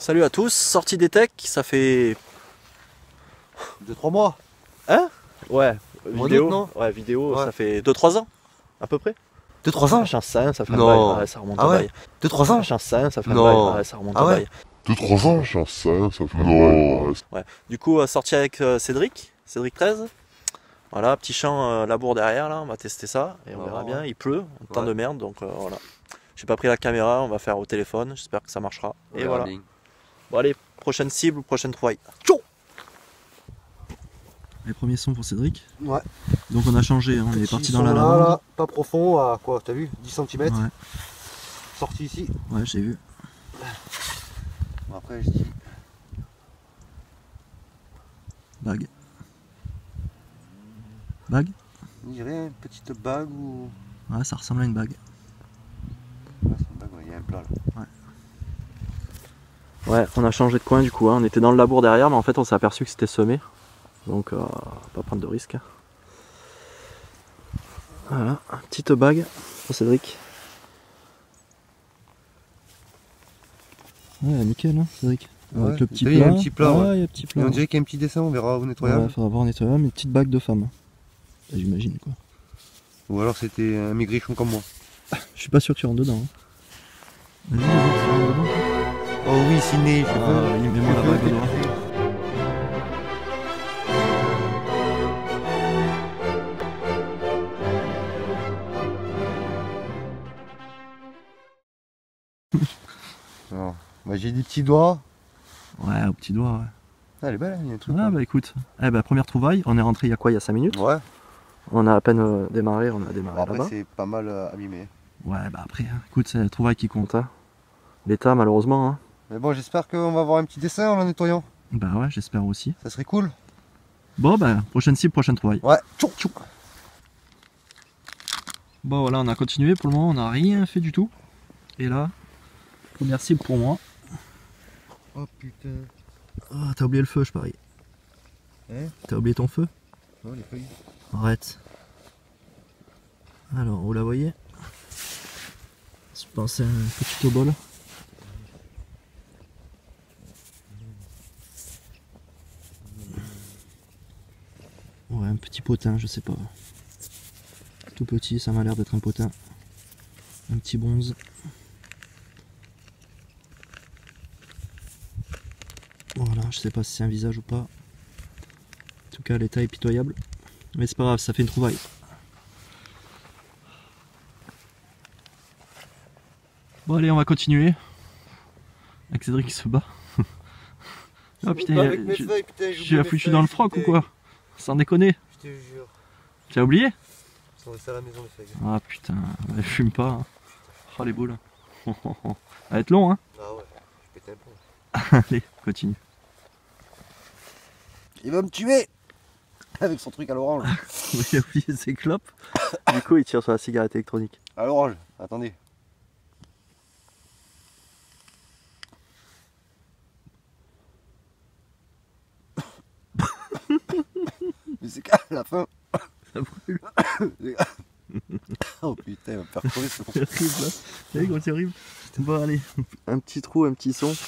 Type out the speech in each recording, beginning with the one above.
Salut à tous, sortie des techs, ça fait 2-3 mois. Hein? Ouais, vidéo, non ouais, vidéo, ouais. Ça fait 2-3 ans, à peu près. 2-3 ans. J'en sais rien, ça fait un Non. bail, ouais, ça remonte Ah un ouais bail. 2-3 ans. J'en sais rien, ça fait un Non. bail, ouais, ça remonte Ah un ouais. bail. 2-3 ans, j'en sais rien, ça fait non. Ouais. Du coup, sortie avec Cédric 13. Voilà, petit champ labour derrière là, on va tester ça et on verra bien. Il pleut, un temps de merde, donc voilà. J'ai pas pris la caméra, on va faire au téléphone, j'espère que ça marchera. Et voilà. Bien. Bon allez, prochaine cible, prochaine trouvaille. Ciao. Les premiers sons pour Cédric. Ouais. Donc on a changé, hein, on est parti dans la lavande. lavande. Pas profond, à quoi, t'as vu, 10 cm. Ouais, Sorti ici. ouais, j'ai vu. Bon, après je dis Bague. Bague? on dirait une petite bague ou. Ouais, ça ressemble à une bague. Ouais, c'est une bague, ouais, il y a un plat là. Ouais, on a changé de coin du coup, hein. On était dans le labour derrière, mais en fait on s'est aperçu que c'était semé. Donc pas prendre de risque. Voilà, petite bague pour Cédric. Ouais, nickel, hein, Cédric. Ouais, Avec le petit t'as vu, il y plat. a un petit plat, ouais. il y a un petit Et plat. on dirait qu'il y a un petit dessin, on verra au nettoyage. Ouais, faudra voir un nettoyage, mais une petite bague de femme. Bah, j'imagine quoi. Ou alors c'était un maigrichon comme moi. Je suis pas sûr que tu rentres dedans. Hein. Vas-y, tu rentres dedans. Oh oui, ciné, je Ah, il met moi la bague au doigt. Alors, bah, j'ai des petits doigts. Ouais, au petit doigt, ouais. Ah, elle est belle, hein, il y a un truc. Ah là. bah écoute, eh bah, première trouvaille, on est rentré il y a quoi, il y a 5 minutes. Ouais, On a à peine démarré, on a démarré bon, après là-bas. c'est pas mal abîmé. Ouais bah après, hein, écoute, c'est la trouvaille qui compte. Hein. L'état malheureusement. Hein. Mais bon, j'espère qu'on va avoir un petit dessin en la nettoyant. Bah ouais, j'espère aussi. Ça serait cool. Bon bah, prochaine cible, prochaine trouvaille. Ouais, tchou, tchou. Bon voilà, on a continué, pour le moment on n'a rien fait du tout. Et là, première cible pour moi. Oh putain. Ah, t'as oublié le feu, je parie. Hein? T'as oublié ton feu? Non, les feuilles. Arrête. Alors, vous la voyez? Je pense à un petit bol. Ouais, un petit potin, je sais pas. Tout petit, ça m'a l'air d'être un potin. Un petit bronze. Voilà, je sais pas si c'est un visage ou pas. En tout cas, l'état est pitoyable. Mais c'est pas grave, ça fait une trouvaille. Bon allez, on va continuer. Avec Cédric qui se bat. Oh putain, tu l'as foutu dans le froc ou quoi? Sans déconner. Je te jure. Tu as oublié? Ils sont restés à la maison les feuilles. Ah putain, elle fume pas. Hein. Oh les boules. Ça va être long hein. Ah ouais, je pète un peu. Allez, continue. Il va me tuer avec son truc à l'orange. Il a oublié ses clopes. Du coup, il tire sur la cigarette électronique. À l'orange, attendez. Mais c'est qu'à la fin. Ça brûle. Oh putain, il va me faire crever ce con. C'est horrible là. T'as vu comment c'est horrible? Bon allez, un petit trou, un petit son.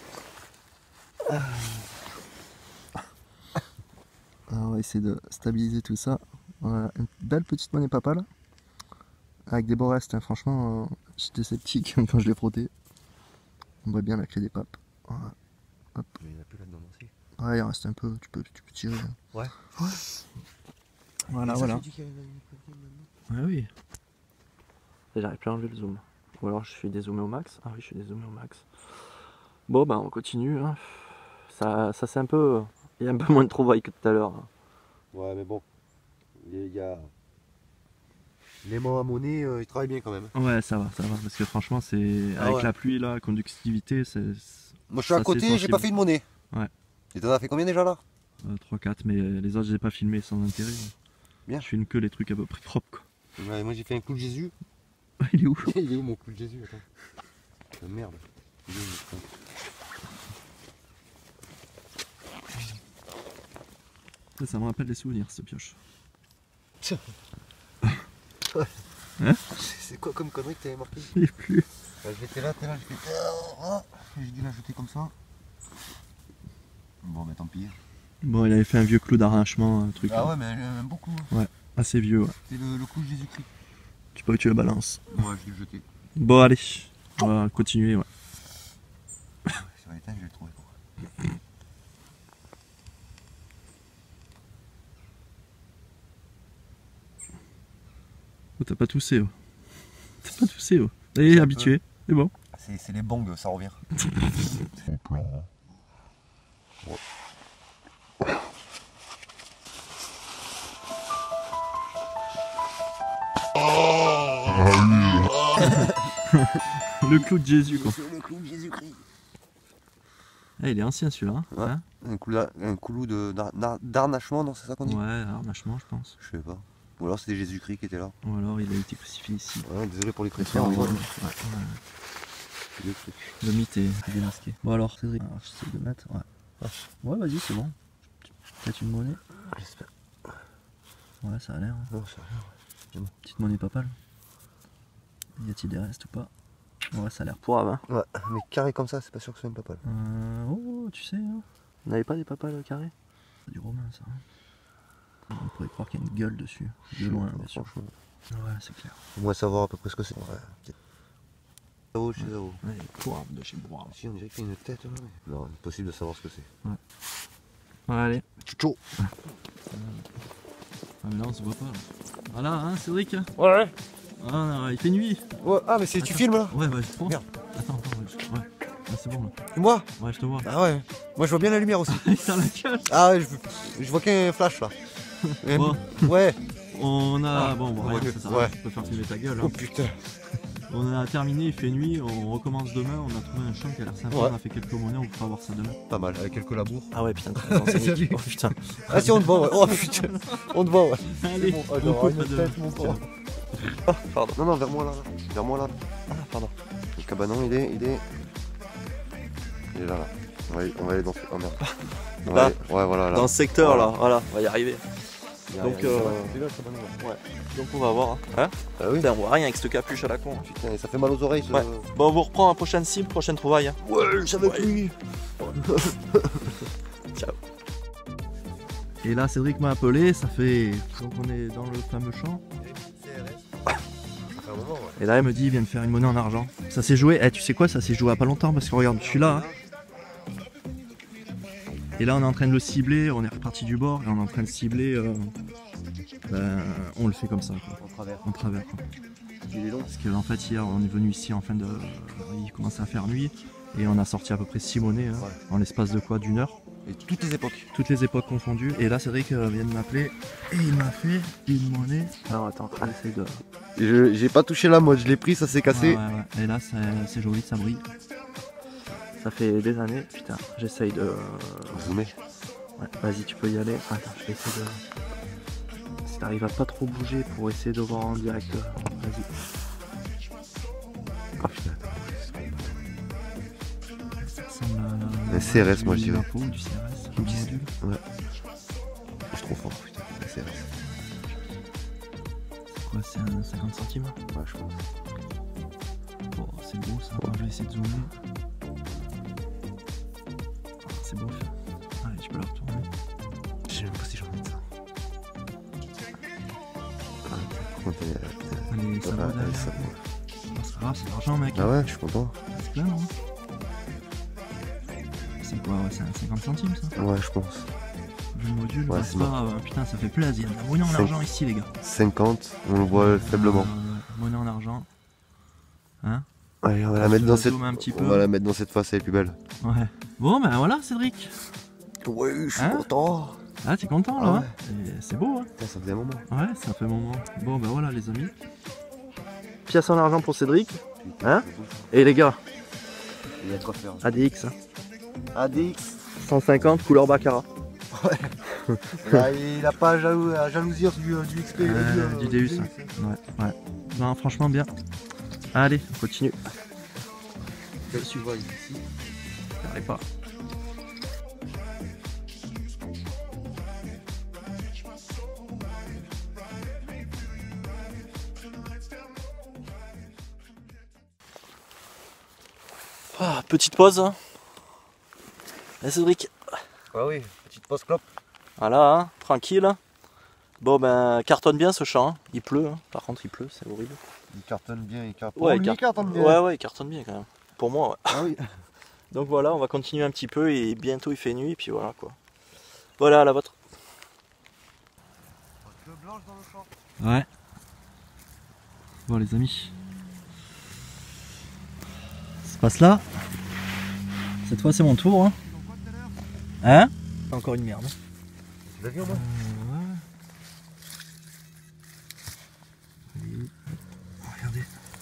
Alors, on va essayer de stabiliser tout ça. Voilà, une belle petite monnaie papale. Avec des beaux restes, hein. Franchement, j'étais sceptique quand je l'ai frotté. On voit bien la clé des papes. Voilà. Hop. Mais il n'y en a plus là-dedans aussi. Ouais, il en reste un peu, tu peux tirer. Hein. Ouais. Voilà, Et ça, voilà. tu dis qu'il y a une maintenant. Ouais, oui. J'arrive plus à enlever le zoom. Ou alors je suis dézoomé au max. Ah oui, je suis dézoomé au max. Bon, bah on continue. Hein. Ça c'est un peu. Il y a un peu moins de trouvailles que tout à l'heure. Hein. Ouais, mais bon. Il y a. Les mots à monnaie, ils travaillent bien quand même. Ouais, ça va, parce que franchement, c'est avec ouais. la pluie, la conductivité, c'est. Moi je suis à Ça, côté, c'est j'ai sensible. pas fait une monnaie. Ouais. Et t'en as fait combien déjà là? 3-4, mais les autres, j'ai pas filmé sans intérêt. Bien. Je filme que les trucs à peu près propres, quoi. Ouais, moi j'ai fait un clou de Jésus. Il est où? Il est où mon clou de Jésus? Attends. Oh, merde. Il est où, mon clou? Ça me rappelle des souvenirs, cette pioche. C'est quoi comme connerie que t'avais marqué? Il est plus. J'étais là, j'ai fait. J'ai dû la jeter comme ça. Bon, mais tant pis. Bon, il avait fait un vieux clou d'arrachement, un truc Ah ouais, mais j'aime beaucoup. assez vieux. Ouais. C'est le coup de Jésus-Christ. Tu peux que tu le balances. Moi, je l'ai jeté. Bon, allez, on va continuer. Ouais. Sur les teintes, je l'ai trouvé. Oh, t'as pas toussé. Oh. T'as pas toussé. Oh. Allez, habitué. C'est bon. C'est les bongs, ça revient. Le clou de Jésus, quoi. C'est le clou de Jésus-Christ. Ah, il est ancien celui-là. Hein. Ouais. Hein Un clou d'arnachement, non, c'est ça qu'on dit? Ouais, arrachement, je pense. Je sais pas. Ou alors c'était Jésus-Christ qui était là. Ou alors il a été crucifié ici. Ouais, désolé pour les Ouais, chrétiens. ouais, mais ouais. c'est le truc. Le mythe est démasqué. Bon alors, Cédric, alors, j'essaie de mettre. Ouais, ouais vas-y, c'est bon. Peut-être une monnaie. J'espère. Ouais, ça a l'air. Hein. Non, ça a l'air. Petite monnaie papale. Y a-t-il des restes ou pas? Ouais, ça a l'air pourrave. Hein. Ouais, mais carré comme ça, c'est pas sûr que ce soit une papale. Oh, tu sais, hein. On n'avait pas des papales carrés? C'est du romain ça. Hein. On pourrait croire qu'il y a une gueule dessus. De loin, bien sûr. Franchement. Ouais, c'est clair. On va savoir à peu près ce que c'est. Ouais, peut-être. Zéro chez Zéro. Ouais, pourrave de chez pourrave. Si, on dirait qu'il y a une tête là. Mais... Non, impossible de savoir ce que c'est. Ouais, allez. Tchou. Ah, mais là, on se voit pas. Là. Voilà, hein, Cédric? Ouais. Ah, il fait nuit. Ouais. Ah, mais c'est tu filmes là? Ouais, bah, je prends. Merde. Attends, ouais. Ah, c'est bon là. Et moi? Ouais, je te vois. Ah ouais. Moi je vois bien la lumière aussi. Il t'a la gueule. Ah ouais, je vois qu'un flash là. Bon, Ouais. on a. Ah, bon, ouais, rien, ça sert à ouais. rien, je peux faire filmer ta gueule. Oh Hein. putain. On a terminé, il fait nuit, on recommence demain. On a trouvé un champ qui a l'air sympa, Ouais. on a fait quelques monnaies, on pourra voir ça demain. Pas mal, avec quelques labours. Ah ouais, putain, Salut. Oh putain. Ah si on te voit, ouais. Oh putain. On te voit, ouais. Allez, bon, on alors, coupe une de. tête, mon pauvre. Ah, pardon. Non, non, vers moi là. Vers moi là. Ah, pardon. Le cabanon, il est là, là. On va aller dans ce... Oh merde. On va Là. aller- Ouais, voilà, là. Dans ce secteur Voilà. là, voilà, on va y arriver. Donc, C'est là, le cabanon, là. ouais. Donc on va voir. Hein. Hein Ah oui. Putain, on voit rien avec cette capuche à la con. Putain, ça fait mal aux oreilles. Ce... Ouais. Bon, on vous reprend à prochaine cible, prochaine trouvaille. Hein. Ouais, ça va être lui. Ciao. Et là, Cédric m'a appelé, ça fait. Donc on est dans le fameux champ. Et là, il me dit, il vient de faire une monnaie en argent. Ça s'est joué, tu sais quoi, ça s'est joué à pas longtemps parce que regarde, je suis là. Hein. Et là, on est en train de le cibler, on est reparti du bord et on est en train de cibler. On le fait comme ça, quoi. En travers. En travers. Quoi. Il est long. Parce qu'en fait, hier, on est venu ici en fin de. Il commençait à faire nuit et on a sorti à peu près 6 monnaies hein, en l'espace de quoi, d'une heure. Et toutes les époques. Toutes les époques confondues. Et là, Cédric vient de m'appeler et il m'a fait une monnaie. Alors attends, j'essaie de. J'ai pas touché la mode, je l'ai pris, ça s'est cassé. Ouais. Et là, c'est joli, ça brille. Ça fait des années. Putain, j'essaye de. Zoomer. Ouais, vas-y, tu peux y aller. Attends, je vais essayer de. Si t'arrives à pas trop bouger pour essayer de voir en direct. Vas-y. Ah putain. Ça ressemble à. Un CRS, moi, je dirais. Du CRS. Du module. Ouais. Je suis trop fort, putain. La CRS. C'est quoi, c'est un 50 centimes? Ouais, je pense. Bon, c'est beau ça. Moi, je vais essayer de zoomer. Ah, c'est beau. Allez, tu peux la retourner. Je sais même pas si j'en ai ça. Ah, par contre, Allez, ça va. allez, ça va. Oh, c'est pas grave, c'est de l'argent, mec. Ah ouais, je suis content. C'est plein, non? C'est quoi? Ouais, c'est un 50 centimes ça? Ouais, je pense. Le module, Ouais, bah, c'est c'est pas grave. Putain, ça fait plaisir. La monnaie en Cinq- argent ici, les gars. 50, on le voit faiblement. Monnaie en argent. Hein? Allez, on va la mettre dans cette. Zoom un petit On peu. va la mettre dans cette face, elle est plus belle. Ouais. Bon, ben voilà, Cédric. Ouais, je suis Hein content. Ah, t'es content là? Ah hein Et c'est beau, hein? Putain, ça faisait un moment. Ouais, ça fait un moment. Bon, ben voilà, les amis. Pièce en argent pour Cédric. Hein? Et les gars, Il y a de quoi faire. ADX. Hein. ADX. 150, couleur Baccarat. Là, il a pas à jalousie du XP. Du Deus. Hein. Ouais. Non, franchement, bien. Allez, on continue. Je suis vois ici. J'arrive pas. Ah, petite pause. Allez, Cédric. Ah oui, petite pause clope. Voilà, hein, tranquille. Bon ben, cartonne bien ce champ, hein. Il pleut, hein. Par contre il pleut, c'est horrible. Il cartonne bien, il cartonne. Ouais, il cartonne bien. Ouais, il cartonne bien quand même. Pour moi, ouais. Ah oui. Donc voilà, on va continuer un petit peu et bientôt il fait nuit, et puis voilà quoi. Voilà la vôtre. Deux blanches dans le champ. Ouais. Bon les amis. Ça se passe là. Cette fois c'est mon tour. Hein, hein. Encore une merde. Tu l'as vu au moins Allez. Regardez.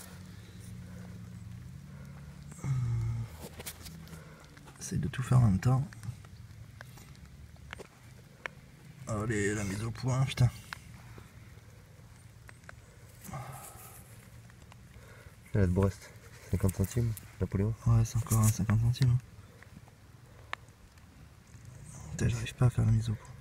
Essaye de tout faire en même temps. Allez, la mise au point, putain. La de Brest, 50 centimes, Napoléon. Ouais, c'est encore un 50 centimes. Hein. Putain, j'arrive pas à faire la mise au point.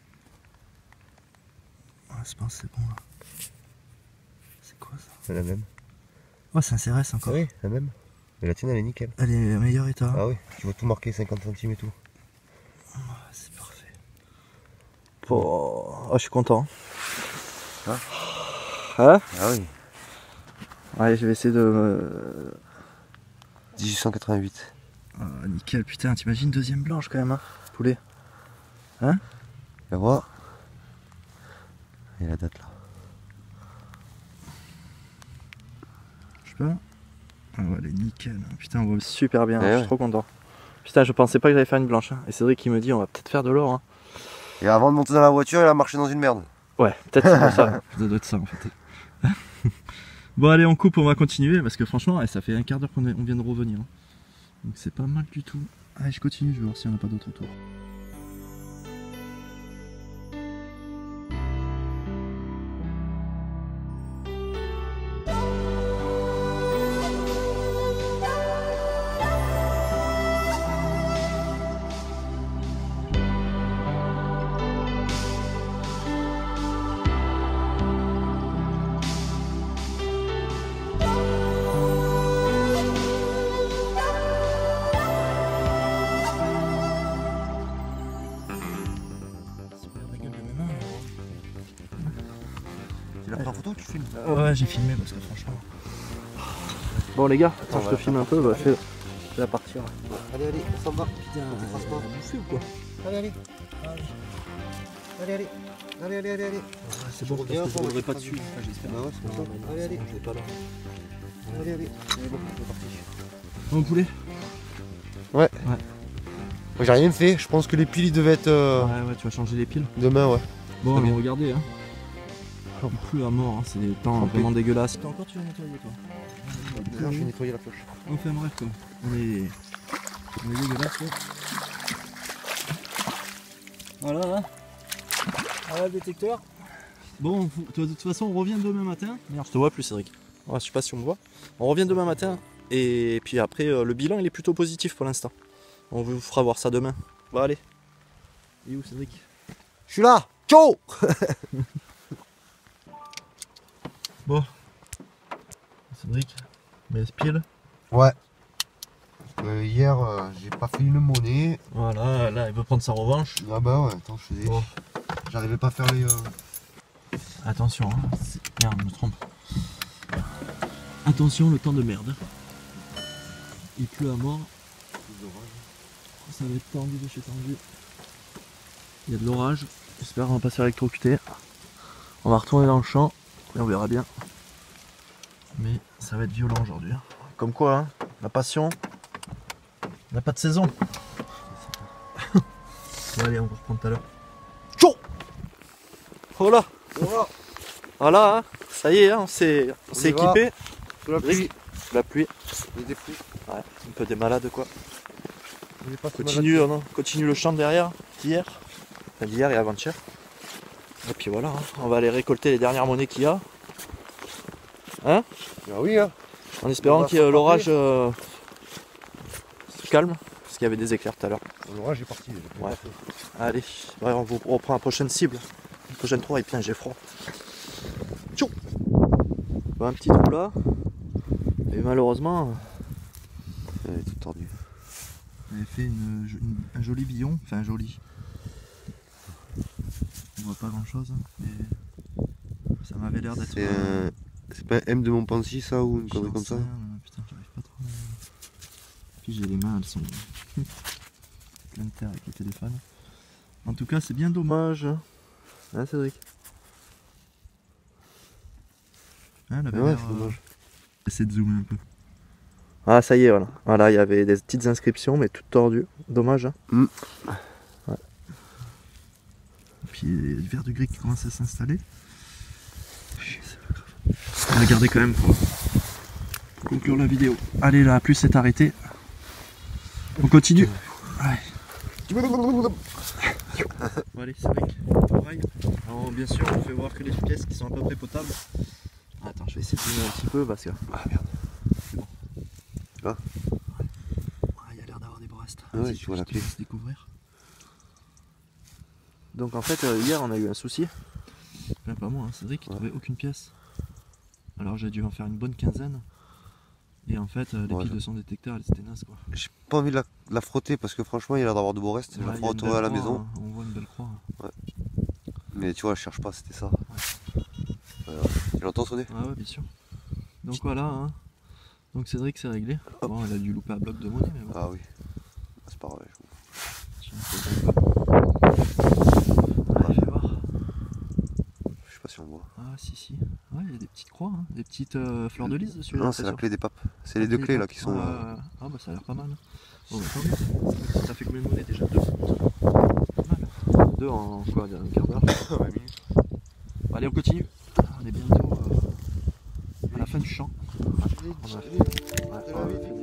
Ouais, je pense que c'est bon là. C'est quoi ça? C'est la même. Ouais, c'est un CRS encore. Oui, la même. Mais la tienne elle est nickel. Elle est en meilleur état. Ah oui, tu vois tout marqué 50 centimes et tout. Ouais, c'est parfait. Oh, je suis content. Hein? Hein? Ah oui. Ouais, je vais essayer de... 1888. Ah, nickel, putain, t'imagines deuxième blanche quand même, hein, poulet. Hein? La voir. Et la date là. Je sais pas. Ah ouais, elle est nickel. Putain, on voit super bien, Eh je suis ouais. trop content. Putain, je pensais pas que j'allais faire une blanche. Hein. Et Cédric qui me dit, on va peut-être faire de l'or. Hein. Et avant de monter dans la voiture, il a marché dans une merde. Ouais, peut-être c'est pour ça. Ça doit être ça en fait. Bon, allez, on coupe, on va continuer parce que franchement, ça fait un quart d'heure qu'on vient de revenir. Hein. Donc c'est pas mal du tout. Allez, je continue, je vais voir s'il n'y en a pas d'autres autour. Tu l'as pris en photo ou tu filmes? Ouais, j'ai filmé parce que franchement. Bon, les gars, attends, je te filme un peu. Bah, fais la partie. Allez, allez, on s'en va. Putain, transport. bouffé ou quoi? Allez, allez. Allez, allez. Allez, allez, allez, allez. C'est bon, parce que je ne reviendrai pas dessus, j'espère. Bah ouais, c'est pour ça. Allez, allez. Je vais pas là. Allez, allez. Allez, bon, c'est parti. Bon, poulet? Ouais. Moi, j'ai rien fait. Je pense que les piles ils devaient être Ouais, tu vas changer les piles. demain, ouais. Bon, Très bien. alors regardez, hein. Il pleut à mort, hein. C'est des temps Trempé. vraiment dégueulasses. Encore tu vas nettoyer toi. Déjà, je vais nettoyer la poche. On fait un bref quoi. On est dégueulasse quoi. Voilà, hein. Voilà le détecteur. Bon, de toute façon on revient demain matin. Merde, je te vois plus Cédric. Ouais, je sais pas si on me voit. On revient demain matin. Et puis après, le bilan il est plutôt positif pour l'instant. On vous fera voir ça demain. Bon allez. Il est où Cédric? Je suis là. Ciao. Bon. Cédric, mais pile. Ouais. Hier, j'ai pas fait une monnaie. Voilà, là il veut prendre sa revanche. Ah bah ouais, attends, je faisais. Bon. J'arrivais pas à faire les. Attention, hein. Merde, je me trompe. Attention, le temps de merde. Il pleut à mort. Ça va être tendu de chez tendu. Il y a de l'orage. J'espère qu'on va pas se faire électrocuter. On va retourner dans le champ et on verra bien. Mais ça va être violent aujourd'hui. Hein. Comme quoi, hein, la passion n'a pas de saison. Bon, allez, on va reprendre tout à l'heure. Chaud. Voilà. Voilà, hein. Ça y est, hein, on s'est équipé. Sous la pluie. La pluie. Il y a des pluies. Ouais, un peu des malades quoi. On est pas si Continue, hein, continue le champ derrière d'hier. Enfin, d'hier et avant-hier. Et puis voilà, hein, on va aller récolter les dernières monnaies qu'il y a. Hein? Ah oui, hein. En espérant On va que l'orage se calme. Parce qu'il y avait des éclairs tout à l'heure. L'orage est parti. Ouais. Allez, ouais, on vous reprend la prochaine cible. La prochaine 3 et putain j'ai froid. Tchou. Bon, un petit trou là. Et malheureusement. Elle est toute tordue. Elle avait fait un joli billon. Enfin joli. voit pas grand chose, mais ça m'avait l'air d'être. C'est pas un M de Montpensier ça ou une connerie comme ça? Putain, j'arrive pas trop. Puis j'ai les mains, elles sont pleines de terre avec le téléphone. En tout cas, c'est bien dommage. Hein, Cédric? Hein, elle avait Ouais, l'air, c'est dommage. J'essaie de zoomer un peu. Ah, ça y est, voilà. Voilà, il y avait des petites inscriptions, mais toutes tordues. Dommage, hein. Ouais. Et puis, il y a du verre du gris qui commence à s'installer. C'est pas grave. On va garder quand même pour conclure la vidéo. Allez, la pluie s'est arrêtée. On continue. Ouais. Bon, allez, c'est vrai. Pareil. Alors, bien sûr, on fait voir que les pièces qui sont à peu près potables. Attends, je vais essayer de zoomer un petit peu parce que. Ah merde. C'est bon. Ah. Il y a l'air d'avoir des borestes. Ouais, tu vois la clé. Se découvrir. Donc en fait, hier on a eu un souci. Enfin, pas moi, hein, Cédric, il trouvait aucune pièce. Alors j'ai dû en faire une bonne quinzaine. Et en fait, les piles de son détecteur, elles étaient nazes quoi. J'ai pas envie de la frotter parce que franchement, il y a l'air d'avoir de beaux restes. Je la ferai retourner à la maison. Hein, on voit une belle croix. Ouais. Mais tu vois, je cherche pas, c'était ça. Ouais. Tu l'entends sonner? Ouais, bien sûr. Donc voilà, hein. Donc Cédric c'est réglé. Bon, elle a dû louper un bloc de monnaie, mais bon. Ah oui. C'est pas grave. Allez, je vais voir. Je sais pas si on voit. Ah si. Ouais, il y a des petites croix, hein. Des petites fleurs de lys dessus. Non, c'est la clé des papes. C'est les deux clés là qui sont. Ah bah ça a l'air pas mal. Bon, bah, tant mieux. Ça fait combien de monnaie déjà? 2. Pas mal. 2 en quoi? Un quart d'heure? 20 minutes. Allez, on continue. On est bientôt à la fin du champ. On a fait. Ouais, on a fait déjà.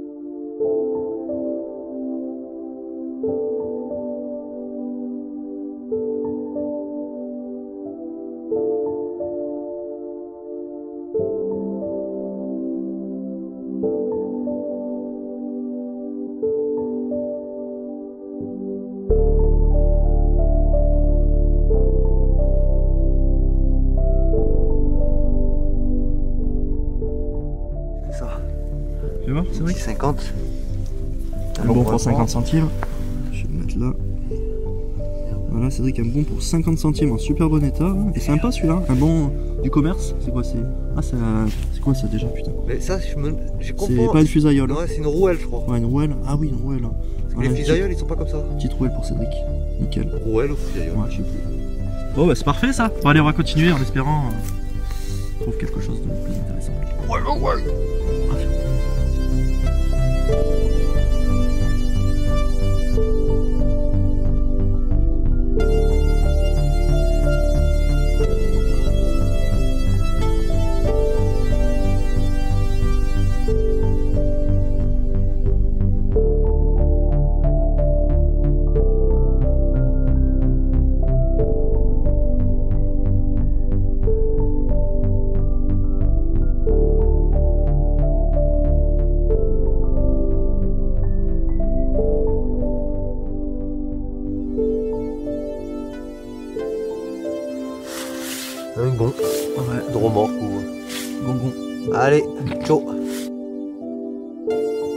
Tu vois, c'est vrai que 50. un bon pour 50 centimes. Je vais le mettre là. Voilà, Cédric, un bon pour 50 centimes en super bon état. Et sympa celui-là. Un bon du commerce. C'est quoi? C'est quoi ça déjà, putain? Mais ça, j'ai compris. C'est pas une fusaillole. Ouais, c'est une rouelle, je crois. Ouais, une rouelle. Ah oui, une rouelle. Voilà, les fusailloles, ils sont pas comme ça. Petite rouelle pour Cédric. Nickel. Rouelle ou fusaillole? Ouais, je sais plus. Bon, bah c'est parfait ça. Bon, allez, on va continuer en espérant trouve quelque chose de plus intéressant. Ouais. Un gond. Ouais. De remorque ou. Gongon. Allez, ciao.